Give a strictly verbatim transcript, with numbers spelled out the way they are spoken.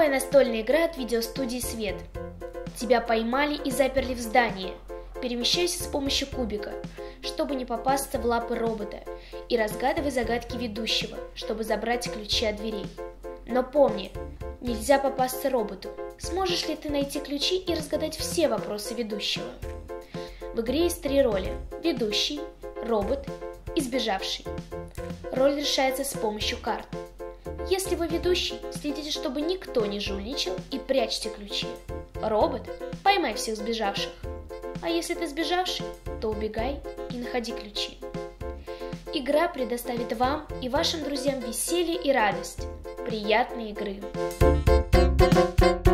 Новая настольная игра от видеостудии Свет. Тебя поймали и заперли в здании. Перемещайся с помощью кубика, чтобы не попасться в лапы робота, и разгадывай загадки ведущего, чтобы забрать ключи от дверей. Но помни, нельзя попасться роботу. Сможешь ли ты найти ключи и разгадать все вопросы ведущего? В игре есть три роли – ведущий, робот и сбежавший. Роль решается с помощью карт. Если вы ведущий, следите, чтобы никто не жульничал, и прячьте ключи. Робот – поймай всех сбежавших. А если ты сбежавший, то убегай и находи ключи. Игра предоставит вам и вашим друзьям веселье и радость. Приятной игры!